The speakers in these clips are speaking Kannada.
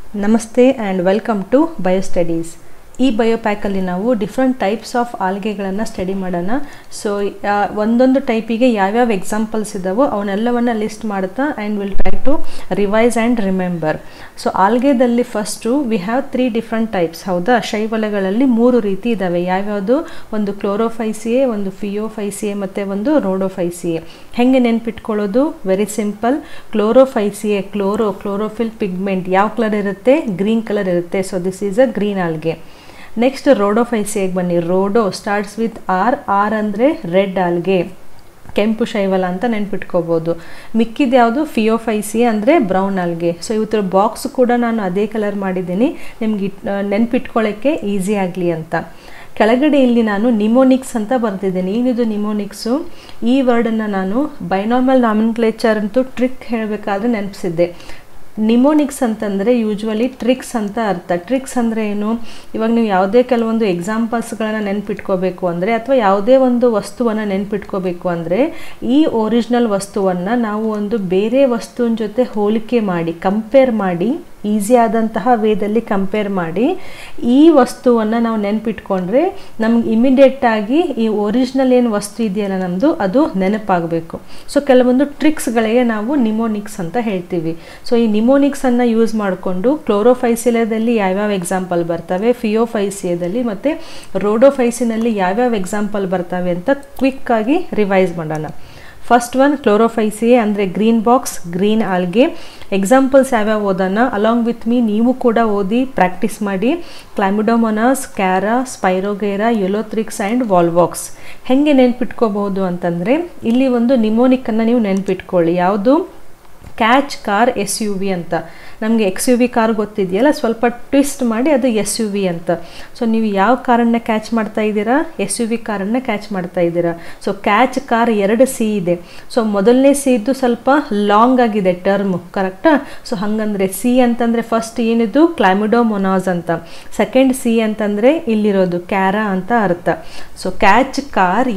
ನಮಸ್ತೆ ಆ್ಯಂಡ್ ವೆಲ್ಕಮ್ ಟು ಬಯೋಸ್ಟಡೀಸ್. ಈ ಬಯೋಪ್ಯಾಕಲ್ಲಿ ನಾವು ಡಿಫ್ರೆಂಟ್ ಟೈಪ್ಸ್ ಆಫ್ ಆಲ್ಗೆಗಳನ್ನು ಸ್ಟಡಿ ಮಾಡೋಣ. ಸೊ ಒಂದೊಂದು ಟೈಪಿಗೆ ಯಾವ್ಯಾವ ಎಕ್ಸಾಂಪಲ್ಸ್ ಇದ್ದಾವೋ ಅವನ್ನೆಲ್ಲವನ್ನು ಲಿಸ್ಟ್ ಮಾಡ್ತಾ and will try to revise and remember. So ಆಲ್ಗೆದಲ್ಲಿ first we have 3 different types. ಹೌದಾ, ಶೈವಲಗಳಲ್ಲಿ 3 ರೀತಿ ಇದ್ದಾವೆ. ಯಾವ್ಯಾವುದು? ಒಂದು ಕ್ಲೋರೋಫೈಸಿಯೆ, ಒಂದು ಫಿಯೋಫೈಸಿಯೆ ಮತ್ತು ಒಂದು ರೋಡೋಫೈಸಿಯೆ. ಹೆಂಗೆ ನೆನ್ಪಿಟ್ಕೊಳ್ಳೋದು? Very simple. Chlorophyceae, chlorophyll pigment ಯಾವ ಕಲರ್ ಇರುತ್ತೆ? ಗ್ರೀನ್ ಕಲರ್ ಇರುತ್ತೆ. So this is a green algae. Next ರೋಡೋಫೈಸಿಯೆಗೆ ಬನ್ನಿ. ರೋಡೋ ಸ್ಟಾರ್ಟ್ಸ್ ವಿತ್ ಆರ್ ಅಂದರೆ ರೆಡ್ ಆಲ್ಗೆ, ಕೆಂಪು ಶೈವಲ ಅಂತ ನೆನ್ಪಿಟ್ಕೋಬೋದು. ಮಿಕ್ಕಿದ ಯಾವುದು? ಫಿಯೋಫೈಸಿಯೆ ಅಂದರೆ ಬ್ರೌನ್ ಆಲ್ಗೆ. ಸೊ ಇವತ್ತರ ಬಾಕ್ಸ್ ಕೂಡ ನಾನು ಅದೇ ಕಲರ್ ಮಾಡಿದ್ದೀನಿ, ನಿಮ್ಗೆ ನೆನ್ಪಿಟ್ಕೊಳ್ಳೋಕ್ಕೆ ಈಸಿ ಆಗಲಿ ಅಂತ. ಕೆಳಗಡೆ ಇಲ್ಲಿ ನಾನು ನಿಮೋನಿಕ್ಸ್ ಅಂತ ಬರ್ತಿದ್ದೀನಿ. ಏನಿದು ನಿಮೋನಿಕ್ಸು? ಈ ವರ್ಡನ್ನು ನಾನು ಬೈನಾರ್ಮಲ್ ನಾಮಿನ್ಕ್ಲೇಚರ್ ಅಂತೂ ಟ್ರಿಕ್ ಹೇಳಬೇಕಾದ್ರೆ ನೆನಪಿಸಿದ್ದೆ. ನಿಮೋನಿಕ್ಸ್ ಅಂತಂದರೆ ಯೂಶ್ವಲಿ ಟ್ರಿಕ್ಸ್ ಅಂತ ಅರ್ಥ. ಟ್ರಿಕ್ಸ್ ಅಂದರೆ ಏನು? ಇವಾಗ ನೀವು ಯಾವುದೇ ಕೆಲವೊಂದು ಎಕ್ಸಾಂಪಲ್ಸ್ಗಳನ್ನು ನೆನ್ಪಿಟ್ಕೋಬೇಕು ಅಂದರೆ ಅಥವಾ ಯಾವುದೇ ಒಂದು ವಸ್ತುವನ್ನು ನೆನ್ಪಿಟ್ಕೋಬೇಕು ಅಂದರೆ ಈ ಒರಿಜಿನಲ್ ವಸ್ತುವನ್ನು ನಾವು ಒಂದು ಬೇರೆ ವಸ್ತುವಿನ ಜೊತೆ ಹೋಲಿಕೆ ಮಾಡಿ, ಕಂಪೇರ್ ಮಾಡಿ, ಈಸಿ ಆದಂತಹ ವೇದಲ್ಲಿ ಕಂಪೇರ್ ಮಾಡಿ ಈ ವಸ್ತುವನ್ನು ನಾವು ನೆನಪಿಟ್ಕೊಂಡ್ರೆ ನಮ್ಗೆ ಇಮಿಡಿಯೇಟಾಗಿ ಈ ಒರಿಜಿನಲ್ ಏನು ವಸ್ತು ಇದೆಯಲ್ಲ ನಮ್ಮದು, ಅದು ನೆನಪಾಗಬೇಕು. ಸೊ ಕೆಲವೊಂದು ಟ್ರಿಕ್ಸ್ಗಳಿಗೆ ನಾವು ನಿಮೋನಿಕ್ಸ್ ಅಂತ ಹೇಳ್ತೀವಿ. ಸೊ ಈ ನಿಮೋನಿಕ್ಸನ್ನು ಯೂಸ್ ಮಾಡಿಕೊಂಡು ಕ್ಲೋರೋಫೈಸಿಯದಲ್ಲಿ ಯಾವ್ಯಾವ ಎಕ್ಸಾಂಪಲ್ ಬರ್ತವೆ, ಫಿಯೋಫೈಸಿಯದಲ್ಲಿ ಮತ್ತು ರೋಡೋಫೈಸಿನಲ್ಲಿ ಯಾವ್ಯಾವ ಎಕ್ಸಾಂಪಲ್ ಬರ್ತವೆ ಅಂತ ಕ್ವಿಕ್ಕಾಗಿ ರಿವೈಸ್ ಮಾಡೋಣ. ಫಸ್ಟ್ ಒನ್ ಕ್ಲೋರೋಫೈಸಿಯೆ ಅಂದರೆ green box, green algae. Examples ಯಾವ್ಯಾವ ಓದೋಣ? ಅಲಾಂಗ್ ವಿತ್ ಮೀ ನೀವು ಕೂಡ ಓದಿ ಪ್ರಾಕ್ಟೀಸ್ ಮಾಡಿ. Chlamydomonas, chara, spirogyra, ulothrix and volvox. ಹೆಂಗೆ ನೆನ್ಪಿಟ್ಕೋಬಹುದು ಅಂತಂದರೆ ಇಲ್ಲಿ ಒಂದು ನಿಮೋನಿಕ್ಕನ್ನು ನೀವು ನೆನ್ಪಿಟ್ಕೊಳ್ಳಿ. ಯಾವುದು? ಕ್ಯಾಚ್ ಕಾರ್ SUV ಅಂತ. ನಮಗೆ XUV ಕಾರ್ ಗೊತ್ತಿದೆಯಲ್ಲ, ಸ್ವಲ್ಪ ಟ್ವಿಸ್ಟ್ ಮಾಡಿ ಅದು SUV ಅಂತ. ಸೊ ನೀವು ಯಾವ ಕಾರನ್ನು ಕ್ಯಾಚ್ ಮಾಡ್ತಾ ಇದ್ದೀರಾ? SUV ಕಾರನ್ನು ಕ್ಯಾಚ್ ಮಾಡ್ತಾ ಇದ್ದೀರಾ. ಸೊ ಕ್ಯಾಚ್ ಕಾರ್ 2 C ಇದೆ. ಸೊ ಮೊದಲನೇ C ಇದ್ದು ಸ್ವಲ್ಪ ಲಾಂಗ್ ಆಗಿದೆ ಟರ್ಮು, ಕರೆಕ್ಟಾ? ಸೊ ಹಾಗಂದರೆ C ಅಂತಂದರೆ ಫಸ್ಟ್ ಏನಿದು? ಕ್ಲಾಮಿಡೋಮೊನಾಸ್ ಅಂತ. ಸೆಕೆಂಡ್ C ಅಂತಂದರೆ ಇಲ್ಲಿರೋದು ಕ್ಯಾರಾ ಅಂತ ಅರ್ಥ. ಸೊ ಕ್ಯಾಚ್ ಕಾರ್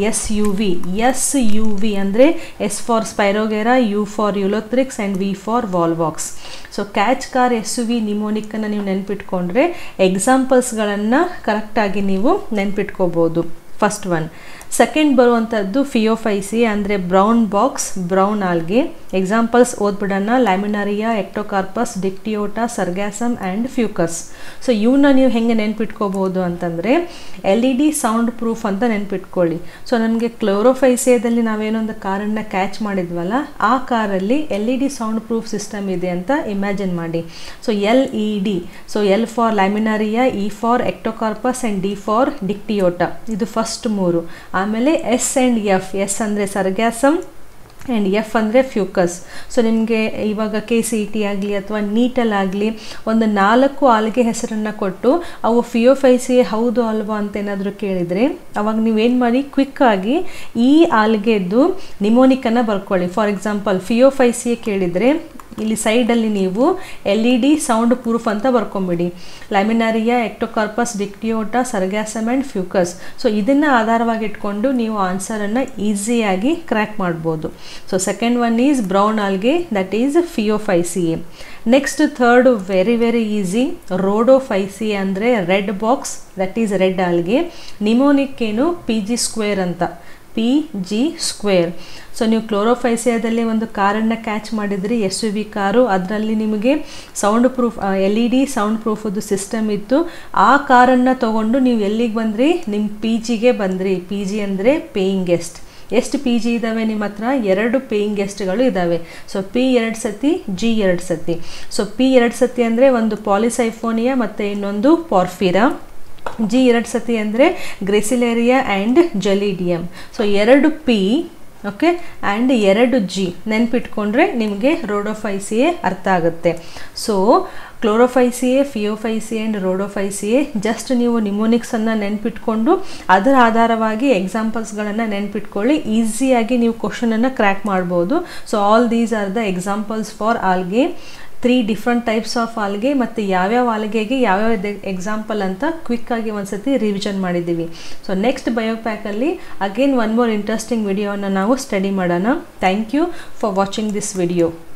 SUV ಅಂದರೆ S for spirogyra, U for ulothrix and V for volvox. So catch car SUV ನಿಮೋನಿಕ್ಕನ್ನು ನೀವು ನೆನ್ಪಿಟ್ಕೊಂಡ್ರೆ ಎಕ್ಸಾಂಪಲ್ಸ್ಗಳನ್ನು ಕರೆಕ್ಟಾಗಿ ನೀವು ನೆನ್ಪಿಟ್ಕೋಬೋದು. First one. ಸೆಕೆಂಡ್ ಬರುವಂಥದ್ದು ಫಿಯೋಫೈಸಿಯೆ ಅಂದರೆ brown box, brown algae. Examples ಓದ್ಬಿಡೋಣ. Laminaria, ectocarpus, dictyota, sargassum and fucus. So ಇವನ್ನ ನೀವು ಹೆಂಗೆ ನೆನ್ಪಿಟ್ಕೋಬೋದು ಅಂತಂದರೆ LED ಸೌಂಡ್ ಪ್ರೂಫ್ ಅಂತ ನೆನ್ಪಿಟ್ಕೊಳ್ಳಿ. ಸೊ ನಮಗೆ ಕ್ಲೋರೋಫೈಸಿಯದಲ್ಲಿ ನಾವೇನೊಂದು ಕಾರನ್ನು ಕ್ಯಾಚ್ ಮಾಡಿದ್ವಲ್ಲ, ಆ ಕಾರಲ್ಲಿ LED ಸೌಂಡ್ ಪ್ರೂಫ್ ಸಿಸ್ಟಮ್ ಇದೆ ಅಂತ ಇಮ್ಯಾಜಿನ್ ಮಾಡಿ. So LED. So L for laminaria, E for ectocarpus and D for dictyota. ಇದು ಫಸ್ಟ್ 3. ಆಮೇಲೆ S ಆ್ಯಂಡ್ F. S ಅಂದರೆ ಸರ್ಗ್ಯಾಸಮ್ ಆ್ಯಂಡ್ F ಅಂದರೆ ಫ್ಯೂಕಸ್. ಸೊ ನಿಮಗೆ ಇವಾಗ KCET ಆಗಲಿ ಅಥವಾ ನೀಟಲ್ಲಾಗಲಿ ಒಂದು 4 ಆಲ್ಗೆ ಹೆಸರನ್ನು ಕೊಟ್ಟು ಅವು ಫಿಯೋಫೈಸಿಯೆ ಹೌದು ಅಲ್ವಾ ಅಂತ ಏನಾದರೂ ಕೇಳಿದರೆ ಅವಾಗ ನೀವೇನು ಮಾಡಿ, ಕ್ವಿಕ್ಕಾಗಿ ಈ ಆಲ್ಗೆದ್ದು ನಿಮೋನಿಕ್ಕನ್ನು ಬರ್ಕೊಳ್ಳಿ. ಫಾರ್ ಎಕ್ಸಾಂಪಲ್ ಫಿಯೋಫೈಸಿಯೆ ಕೇಳಿದರೆ ಇಲ್ಲಿ ಸೈಡಲ್ಲಿ ನೀವು LED ಸೌಂಡ್ ಪ್ರೂಫ್ ಅಂತ ಬರ್ಕೊಂಬಿಡಿ. ಲ್ಯಾಮಿನಾರಿಯಾ, ectocarpus, dictyota, sargassum and fucus. So ಇದನ್ನು ಆಧಾರವಾಗಿ ಇಟ್ಕೊಂಡು ನೀವು ಆನ್ಸರನ್ನು ಈಸಿಯಾಗಿ ಕ್ರ್ಯಾಕ್ ಮಾಡ್ಬೋದು. So second one is brown algae, that is phaeophyceae. Next third very very easy, rhodophyceae ಅಂದರೆ red box, that is red algae. Mnemonic ಏನು? PG ಸ್ಕ್ವೇರ್ ಅಂತ, PG ಸ್ಕ್ವೇರ್. ಸೊ ನೀವು ಕ್ಲೋರೋಫೈಸಿಯಾದಲ್ಲಿ ಒಂದು ಕಾರನ್ನು ಕ್ಯಾಚ್ ಮಾಡಿದ್ರಿ, SUV ಕಾರು. ಅದರಲ್ಲಿ ನಿಮಗೆ ಸೌಂಡ್ ಪ್ರೂಫ್ LED ಸೌಂಡ್ ಪ್ರೂಫದ್ದು ಸಿಸ್ಟಮ್ ಇತ್ತು. ಆ ಕಾರನ್ನು ತೊಗೊಂಡು ನೀವು ಎಲ್ಲಿಗೆ ಬಂದ್ರಿ? ನಿಮ್ಮ PGಗೆ ಬಂದ್ರಿ. PG ಅಂದರೆ ಪೇಯಿಂಗ್ ಗೆಸ್ಟ್. ಎಷ್ಟು PG ಇದ್ದಾವೆ ನಿಮ್ಮ ಹತ್ರ? 2 ಪೇಯಿಂಗ್ ಗೆಸ್ಟ್ಗಳು ಇದ್ದಾವೆ. ಸೊ P 2 ಸತಿ, G 2 ಸತಿ. ಸೊ P 2 ಸತಿ ಅಂದರೆ ಒಂದು ಪಾಲಿಸೈಫೋನಿಯಾ ಮತ್ತು ಇನ್ನೊಂದು ಪಾರ್ಫಿರಾ. G 2 ಸತಿ ಅಂದರೆ gracilaria and gelidium. So 2 P okay and 2 G ನೆನ್ಪಿಟ್ಕೊಂಡ್ರೆ ನಿಮಗೆ ರೋಡೋಫೈಸಿಯೆ ಅರ್ಥ ಆಗುತ್ತೆ. ಸೊ chlorophyceae, phaeophyceae and rhodophyceae just ನೀವು ನಿಮೋನಿಕ್ಸನ್ನು ನೆನ್ಪಿಟ್ಕೊಂಡು ಅದರ ಆಧಾರವಾಗಿ ಎಕ್ಸಾಂಪಲ್ಸ್ಗಳನ್ನು ನೆನ್ಪಿಟ್ಕೊಳ್ಳಿ. ಈಸಿಯಾಗಿ ನೀವು ಕ್ವಶನನ್ನು ಕ್ರ್ಯಾಕ್ ಮಾಡ್ಬೋದು. So all these are the examples for algae. 3 different types of algae ಮತ್ತು ಯಾವ್ಯಾವ ಆಲ್ಗೆಗೆ ಯಾವ್ಯಾವ ಎಕ್ಸಾಂಪಲ್ ಅಂತ ಕ್ವಿಕ್ಕಾಗಿ ಒಂದ್ಸತಿ ರಿವಿಷನ್ ಮಾಡಿದ್ದೀವಿ. ಸೊ ನೆಕ್ಸ್ಟ್ ಬಯೋಪ್ಯಾಕಲ್ಲಿ ಅಗೇನ್ ಒನ್ ಮೋರ್ ಇಂಟ್ರೆಸ್ಟಿಂಗ್ ವಿಡಿಯೋನ ನಾವು ಸ್ಟಡಿ ಮಾಡೋಣ. Thank you for watching this video.